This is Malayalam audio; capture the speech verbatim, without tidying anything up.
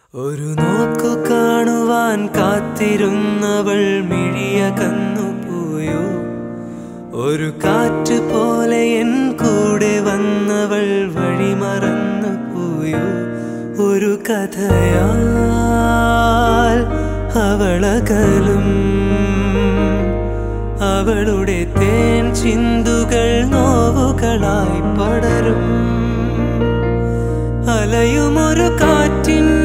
ഒരു നോക്കു കാണുവാൻ കാത്തിരുന്നവൾ മിഴിയകന്നു പോയോ. ഒരു കാറ്റ് പോലെ എൻ കൂടെ വന്നവൾ വഴിമറന്നു പോയോ. ഒരു കഥയാൽ അവളകലും അവളുടെ തേൻ ചിന്തുകൾ നോവുകളായി പടരും. അലയുമൊരു കാറ്റിൻ